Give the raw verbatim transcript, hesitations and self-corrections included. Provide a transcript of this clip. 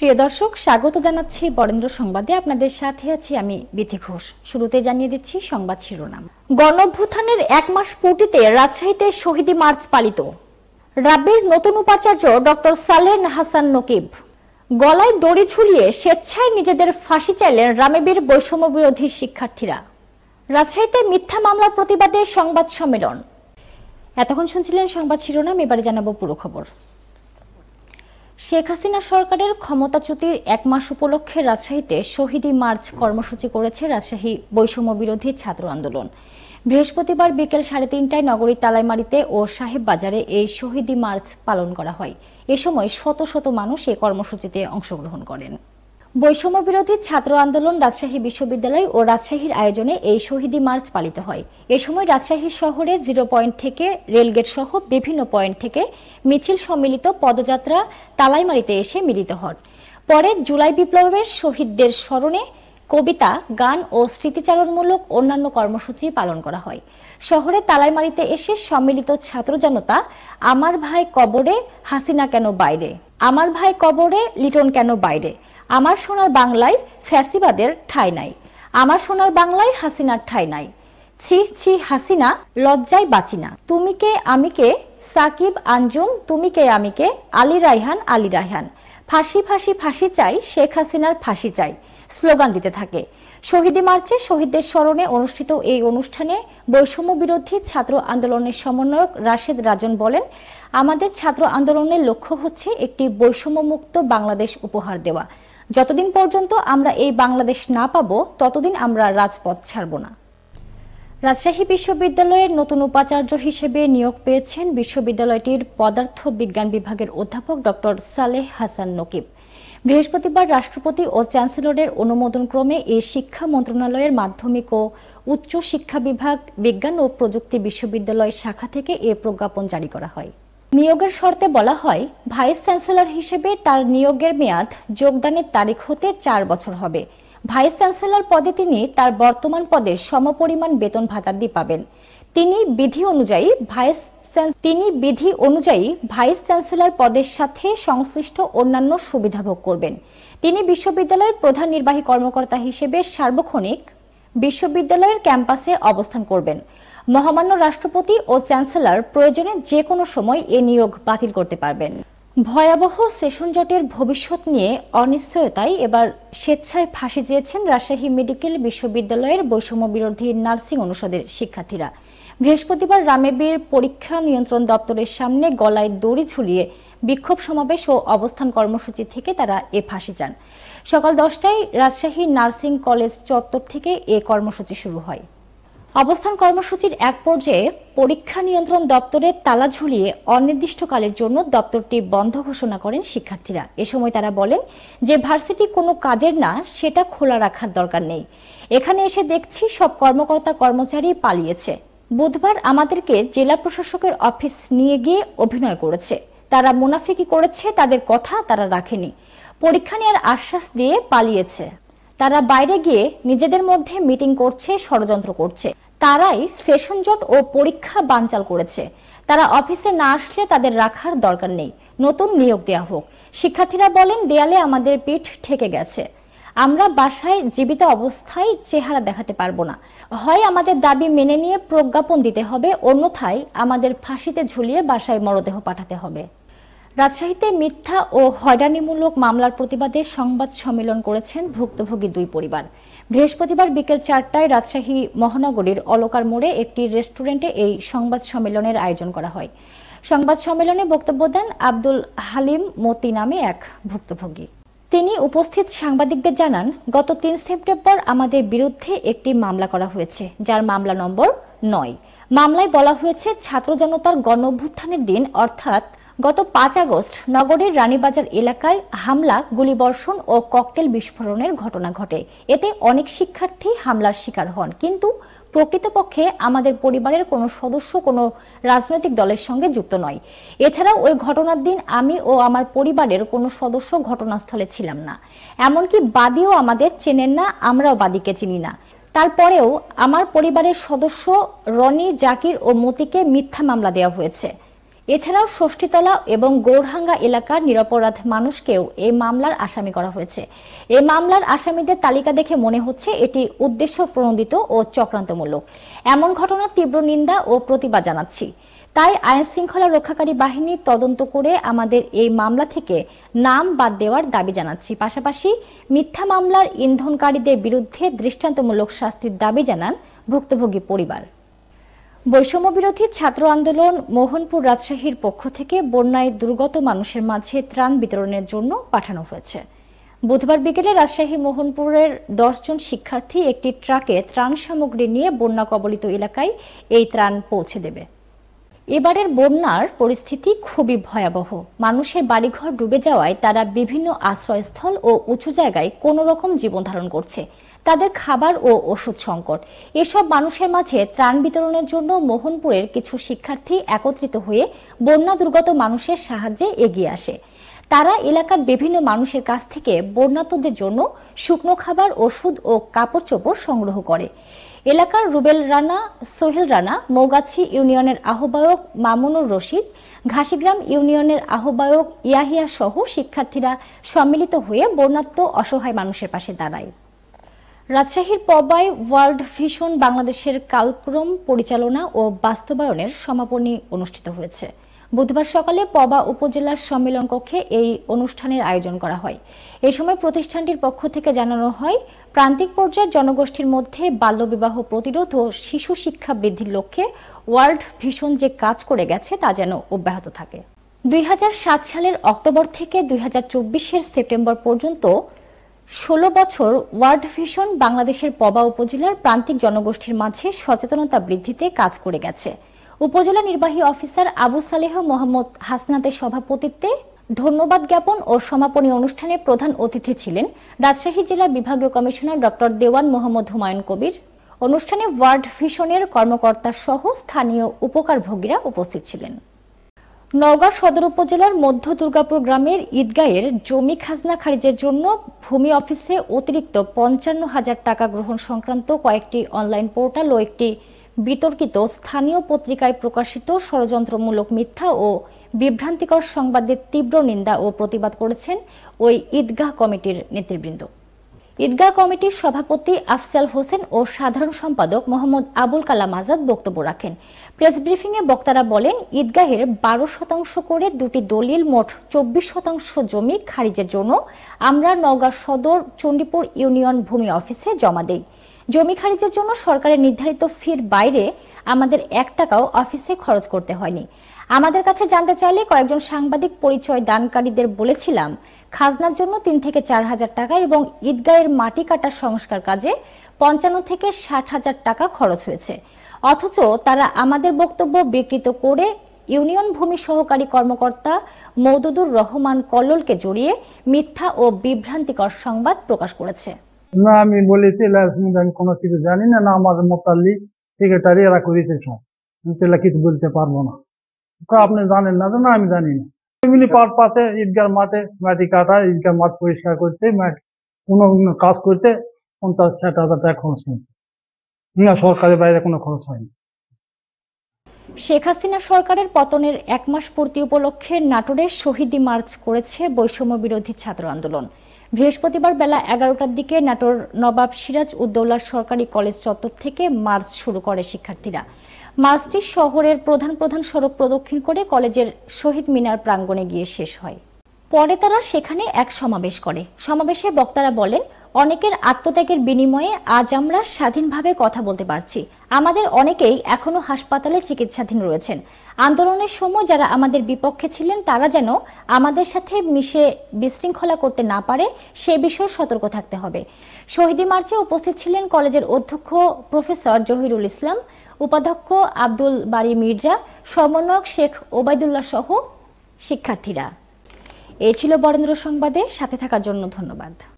প্রিয় দর্শক, স্বাগত জানাচ্ছি বরেন্দ্র সংবাদে। আপনাদের সাথে আছি আমি বিথি ঘোষ। শুরুতে জানিয়ে দিচ্ছি সংবাদ শিরোনাম। গণঅভ্যুত্থানের এক মাস পূর্তিতে রাজশাহীতে শহীদি মার্চ পালিত। রাব্বির নতুন উপাচার্য ডক্টর সালেহ হাসান নকিব। গলায় দড়ি ঝুলিয়ে স্বেচ্ছায় নিজেদের ফাঁসি চাইলেন রামেবীর বৈষম্য বিরোধী শিক্ষার্থীরা। রাজশাহীতে মিথ্যা মামলার প্রতিবাদে সংবাদ সম্মেলন। এতক্ষণ শুনছিলেন সংবাদ শিরোনাম, এবারে জানাবো পুরো খবর। শেখ হাসিনা সরকারের ক্ষমতাচ্যুতির এক মাস উপলক্ষে রাজশাহীতে শহীদি মার্চ কর্মসূচি করেছে রাজশাহী বৈষম্য বিরোধী ছাত্র আন্দোলন। বৃহস্পতিবার বিকেল সাড়ে তিনটায় নগরীর তালাইমারীতে ও সাহেব বাজারে এই শহীদি মার্চ পালন করা হয়। এ সময় শত শত মানুষ এই কর্মসূচিতে অংশগ্রহণ করেন। বৈষম্য বিরোধী ছাত্র আন্দোলন রাজশাহী বিশ্ববিদ্যালয় ও রাজশাহীর আয়োজনে এই শহীদি মার্চ পালিত হয়। এ সময় রাজশাহী শহরে জিরো পয়েন্ট থেকে রেলগেট সহ বিভিন্ন পয়েন্ট থেকে মিছিল সম্মিলিত পদযাত্রা তালাইমারীতে এসে মিলিত হন। পরে জুলাই বিপ্লবের শহীদদের স্মরণে কবিতা, গান ও স্মৃতিচারণমূলক অন্যান্য কর্মসূচি পালন করা হয়। শহরে তালাইমারীতে এসে সম্মিলিত ছাত্র জনতা আমার ভাই কবরে, হাসিনা কেন বাইরে, আমার ভাই কবরে, লিটন কেন বাইরে, আমার সোনার বাংলায় ফ্যাসিবাদের ঠাঁই নাই, আমার সোনার বাংলায় হাসিনার ঠাঁই নাই, ছি ছি হাসিনা লজ্জায় বাঁচি না, তুমি কে আমি কে, সাকিব আঞ্জুম তুমি কে আমি কে, আলী রায়হান আলী রায়হান, ফাঁসি ফাঁসি ফাঁসি চাই, শেখ হাসিনার ফাঁসি চাই স্লোগান দিতে থাকে। শহীদি মার্চে শহীদদের স্মরণে অনুষ্ঠিত এই অনুষ্ঠানে বৈষম্য বিরোধী ছাত্র আন্দোলনের সমন্বয়ক রাশেদ রাজন বলেন, আমাদের ছাত্র আন্দোলনের লক্ষ্য হচ্ছে একটি বৈষম্যমুক্ত বাংলাদেশ উপহার দেওয়া। যতদিন পর্যন্ত আমরা এই বাংলাদেশ না পাবো ততদিন আমরা রাজপথ ছাড়ব না। রাজশাহী বিশ্ববিদ্যালয়ের নতুন উপাচার্য হিসেবে নিয়োগ পেয়েছেন বিশ্ববিদ্যালয়টির পদার্থ বিজ্ঞান বিভাগের অধ্যাপক ডক্টর সালেহ হাসান নকিব। বৃহস্পতিবার রাষ্ট্রপতি ও চ্যান্সেলরের অনুমোদন ক্রমে এই শিক্ষা মন্ত্রণালয়ের মাধ্যমিক ও উচ্চ শিক্ষা বিভাগ বিজ্ঞান ও প্রযুক্তি বিশ্ববিদ্যালয় শাখা থেকে এ প্রজ্ঞাপন জারি করা হয়। নিয়োগের শর্তে বলা হয়, ভাইস চ্যান্সেলর হিসেবে তার নিয়োগের মেয়াদ যোগদানের তারিখ হতে চার বছর হবে। ভাইস চ্যান্সেলর পদে তিনি তার বর্তমান পদের সমপরিমাণ বেতন ভাতাদি পাবেন। তিনি বিধি অনুযায়ী ভাইস তিনি বিধি অনুযায়ী ভাইস চ্যান্সেলর পদের সাথে সংশ্লিষ্ট অন্যান্য সুবিধা ভোগ করবেন। তিনি বিশ্ববিদ্যালয়ের প্রধান নির্বাহী কর্মকর্তা হিসেবে সার্বক্ষণিক বিশ্ববিদ্যালয়ের ক্যাম্পাসে অবস্থান করবেন। মহামান্য রাষ্ট্রপতি ও চ্যান্সেলর প্রয়োজনে যে কোনো সময় এ নিয়োগ বাতিল করতে পারবেন। ভয়াবহ সেশন জটের ভবিষ্যৎ নিয়ে অনিশ্চয়তায় এবার স্বেচ্ছায় ফাঁসি চেয়েছেন রাজশাহী মেডিকেল বিশ্ববিদ্যালয়ের বৈষম্য বিরোধী নার্সিং অনুষদের শিক্ষার্থীরা। বৃহস্পতিবার রামেবীর পরীক্ষা নিয়ন্ত্রণ দপ্তরের সামনে গলায় দড়ি ঝুলিয়ে বিক্ষোভ সমাবেশ ও অবস্থান কর্মসূচি থেকে তারা এ ফাঁসি চান। সকাল দশটায় রাজশাহী নার্সিং কলেজ চত্বর থেকে এ কর্মসূচি শুরু হয়। অবস্থান কর্মসূচির এক পর্যায়ে পরীক্ষা নিয়ন্ত্রণ দপ্তরে তালা ঝুলিয়ে অনির্দিষ্টকালের জন্য দপ্তরটি বন্ধ ঘোষণা করেন শিক্ষার্থীরা। এ সময় তারা বলেন যে ভার্সিটি কোনো কাজের না, সেটা খোলা রাখার দরকার নেই। এখানে এসে দেখছি সব কর্মকর্তা কর্মচারী পালিয়েছে। বুধবার আমাদেরকে জেলা প্রশাসকের অফিস নিয়ে গিয়ে অভিনয় করেছে। তারা মুনাফিকি করেছে, তাদের কথা তারা রাখেনি। পরীক্ষা নেওয়ার আশ্বাস দিয়ে পালিয়েছে। তারা বাইরে গিয়ে নিজেদের মধ্যে মিটিং করছে, ষড়যন্ত্র করছে। তারাই সেশন জট ও পরীক্ষা বানচাল করেছে। তারা অফিসে না আসলে তাদের রাখার দরকার নেই, নতুন নিয়োগ দেওয়া হোক। শিক্ষার্থীরা বলেন, দেয়ালে আমাদের পিঠ ঠেকে গেছে। আমরা বাসায় জীবিত অবস্থায় চেহারা দেখাতে পারবো না। হয় আমাদের দাবি মেনে নিয়ে প্রজ্ঞাপন দিতে হবে, অন্যথায় আমাদের ফাঁসিতে ঝুলিয়ে বাসায় মরদেহ পাঠাতে হবে। রাজশাহীতে মিথ্যা ও হয়রানিমূলক মামলার প্রতিবাদে সংবাদ সম্মেলন করেছেন ভুক্তভোগী দুই পরিবার। বৃহস্পতিবার বিকেল চারটায় রাজশাহী মহানগরীর অলকার মোড়ে একটি রেস্টুরেন্টে এই সংবাদ সম্মেলনের আয়োজন করা হয়। সংবাদ সম্মেলনে বক্তব্য দেন আব্দুল হালিম মতি নামে এক ভুক্তভোগী। তিনি উপস্থিত সাংবাদিকদের জানান, গত তিন সেপ্টেম্বর আমাদের বিরুদ্ধে একটি মামলা করা হয়েছে, যার মামলা নম্বর নয়। মামলায় বলা হয়েছে, ছাত্র জনতার গণঅভ্যুত্থানের দিন অর্থাৎ গত পাঁচ আগস্ট নগরীর রানীবাজার এলাকায় হামলা, গুলিবর্ষণ ও ককটেল বিস্ফোরণের ঘটনা ঘটে। এতে অনেক শিক্ষার্থী হামলার শিকার হন, কিন্তু প্রকৃতপক্ষে আমাদের পরিবারের কোনো সদস্য কোনো রাজনৈতিক দলের সঙ্গে যুক্ত নয়। এছাড়াও ওই ঘটনার দিন আমি ও আমার পরিবারের কোনো সদস্য ঘটনাস্থলে ছিলাম না। এমনকি বাদীও আমাদের চেনেন না, আমরাও বাদীকে চিনি না। তারপরেও আমার পরিবারের সদস্য রনি, জাকির ও মতিকে মিথ্যা মামলা দেওয়া হয়েছে। এছাড়াও ষষ্ঠীতলা এবং গৌরহাঙ্গা এলাকার নিরপরাধ মানুষকেও এই মামলার আসামি করা হয়েছে। এই মামলার আসামিদের তালিকা দেখে মনে হচ্ছে এটি উদ্দেশ্য প্রণোদিত ও চক্রান্তমূলক। এমন ঘটনার তীব্র নিন্দা ও প্রতিবাদ জানাচ্ছি। তাই আইন শৃঙ্খলা রক্ষাকারী বাহিনী তদন্ত করে আমাদের এই মামলা থেকে নাম বাদ দেওয়ার দাবি জানাচ্ছি। পাশাপাশি মিথ্যা মামলার ইন্ধনকারীদের বিরুদ্ধে দৃষ্টান্তমূলক শাস্তির দাবি জানান ভুক্তভোগী পরিবার। বৈষম্য বিরোধী ছাত্র আন্দোলন মোহনপুর রাজশাহীর পক্ষ থেকে বন্যায় দুর্গত মানুষের মাঝে ত্রাণ বিতরণের জন্য পাঠানো হয়েছে। বুধবার বিকেলে রাজশাহী মোহনপুরের দশ জন শিক্ষার্থী একটি ট্রাকে ত্রাণ সামগ্রী নিয়ে বন্যা কবলিত এলাকায় এই ত্রাণ পৌঁছে দেবে। এবারের বন্যার পরিস্থিতি খুবই ভয়াবহ। মানুষের বাড়িঘর ডুবে যাওয়ায় তারা বিভিন্ন আশ্রয়স্থল ও উঁচু জায়গায় কোনো রকম জীবন ধারণ করছে। তাদের খাবার ও ওষুধ সংকট। এসব মানুষের মাঝে ত্রাণ বিতরণের জন্য মোহনপুরের কিছু শিক্ষার্থী একত্রিত হয়ে বন্যা দুর্গত মানুষের সাহায্যে এগিয়ে আসে। তারা এলাকার বিভিন্ন মানুষের কাছ থেকে বন্যার্তদের জন্য শুকনো খাবার, ওষুধ ও কাপড় চোপড় সংগ্রহ করে। এলাকার রুবেল রানা, সোহেল রানা, মৌগাছি ইউনিয়নের আহ্বায়ক মামুনুর রশিদ, ঘাসিগ্রাম ইউনিয়নের আহ্বায়ক ইয়াহিয়া সহ শিক্ষার্থীরা সম্মিলিত হয়ে বন্যার্ত অসহায় মানুষের পাশে দাঁড়ায়। রাজশাহীর পবায় ওয়ার্ল্ড ভিশন বাংলাদেশের কালক্রম পরিচালনা ও বাস্তবায়নের সমাপনী অনুষ্ঠিত হয়েছে। বুধবার সকালে পবা উপজেলার সম্মেলন কক্ষে এই অনুষ্ঠানের আয়োজন করা হয়। এই সময় প্রতিষ্ঠানটির পক্ষ থেকে জানানো হয়, প্রান্তিক পর্যায়ের জনগোষ্ঠীর মধ্যে বাল্যবিবাহ প্রতিরোধ ও শিশু শিক্ষা বৃদ্ধির লক্ষ্যে ওয়ার্ল্ড ভিশন যে কাজ করে গেছে তা যেন অব্যাহত থাকে। দুই হাজার সাত সালের অক্টোবর থেকে দুই হাজার চব্বিশের সেপ্টেম্বর পর্যন্ত ষোলো বছর ওয়ার্ল্ড ভিশন বাংলাদেশের পবা উপজেলার প্রান্তিক জনগোষ্ঠীর মাঝে সচেতনতা বৃদ্ধিতে কাজ করে গেছে। উপজেলা নির্বাহী অফিসার আবু সালেহ মোহাম্মদ হাসনাতের সভাপতিত্বে ধন্যবাদ জ্ঞাপন ও সমাপনী অনুষ্ঠানে প্রধান অতিথি ছিলেন রাজশাহী জেলা বিভাগীয় কমিশনার ডক্টর দেওয়ান মোহাম্মদ হুমায়ুন কবির। অনুষ্ঠানে ওয়ার্ল্ড ভিশনের কর্মকর্তা সহ স্থানীয় উপকারভোগীরা উপস্থিত ছিলেন। নওগাঁ সদর উপজেলার মধ্য দুর্গাপুর গ্রামের ঈদগাহের জমি খাজনা খারিজের জন্য ভূমি অফিসে অতিরিক্ত পঞ্চান্ন হাজার টাকা গ্রহণ সংক্রান্ত কয়েকটি অনলাইন পোর্টাল ও একটি বিতর্কিত স্থানীয় পত্রিকায় প্রকাশিত ষড়যন্ত্রমূলক মিথ্যা ও বিভ্রান্তিকর সংবাদের তীব্র নিন্দা ও প্রতিবাদ করেছেন ওই ঈদগাহ কমিটির নেতৃবৃন্দ। ঈদগাহ কমিটির সভাপতি আফজাল হোসেন ও সাধারণ সম্পাদক মোহাম্মদ আবুল কালাম আজাদ বক্তব্য রাখেন। প্রেস ব্রিফিংয়ে বক্তারা বলেন, ঈদগাহের বারো শতাংশ করে দুটি দলিল মোট চব্বিশ শতাংশ জমি খারিজের জন্য আমরা নওগাঁ সদর চণ্ডীপুর ইউনিয়ন ভূমি অফিসে জমা দেই। জমি খারিজের জন্য সরকারের নির্ধারিত ফির বাইরে আমাদের এক টাকাও অফিসে খরচ করতে হয়নি। আমাদের কাছে জানতে চাইলে কয়েকজন সাংবাদিক পরিচয় দানকারীদের বলেছিলাম, খাজনার জন্য তিন থেকে চার হাজার টাকা এবং ঈদগাহের মাটি কাটার সংস্কার কাজে পঞ্চান্ন থেকে ষাট হাজার টাকা খরচ হয়েছে। অথচ তারা আমাদের বক্তব্য বিকৃত করে ইউনিয়ন ভূমি সহকারী কর্মকর্তা মওদুদুর রহমান কল্লোলকে জড়িয়ে মিথ্যা ও বিভ্রান্তিকর সংবাদ প্রকাশ করেছে। না, আমি বলেছি আমি কোনো কিছু জানি না, না আমার মোতাল্লি সেক্রেটারি এরা করেছে সব, তাহলে কিছু বলতে পারবো না। আপনি জানেন না? না, আমি জানি না। এমনি পার পাশে ঈদগাহ মাঠে মাটি কাটা, ঈদগাহ মাঠ পরিষ্কার করতে, কোনো কাজ করতে পঞ্চাশ ষাট হাজার টাকা খরচ হয়েছে। না, সরকারের বাইরে কোনো খরচ হয়নি। শেখ হাসিনা সরকারের পতনের এক মাস পূর্তি উপলক্ষে নাটোরে শহীদি মার্চ করেছে বৈষম্য বিরোধী ছাত্র আন্দোলন। বৃহস্পতিবার বেলা এগারোটার দিকে নাটোর নবাব সিরাজ উদ্দৌলা সরকারি কলেজ চত্বর থেকে মার্চ শুরু করে শিক্ষার্থীরা। মার্চটি শহরের প্রধান প্রধান সড়ক প্রদক্ষিণ করে কলেজের শহীদ মিনার প্রাঙ্গণে গিয়ে শেষ হয়। পরে তারা সেখানে এক সমাবেশ করে। সমাবেশে বক্তারা বলেন, অনেকের আত্মত্যাগের বিনিময়ে আজ আমরা স্বাধীনভাবে কথা বলতে পারছি। আমাদের অনেকেই এখনো হাসপাতালে চিকিৎসাধীন রয়েছেন। আন্দোলনের সময় যারা আমাদের বিপক্ষে ছিলেন তারা যেন আমাদের সাথে মিশে বিশৃঙ্খলা করতে না পারে সে বিষয়ে সতর্ক থাকতে হবে। শহীদি মার্চে উপস্থিত ছিলেন কলেজের অধ্যক্ষ প্রফেসর জহিরুল ইসলাম, উপাধ্যক্ষ আব্দুল বারী মির্জা, সমন্বয়ক শেখ ওবায়দুল্লাহ সহ শিক্ষার্থীরা। এই ছিল বরেন্দ্র সংবাদে সাথে থাকার জন্য ধন্যবাদ।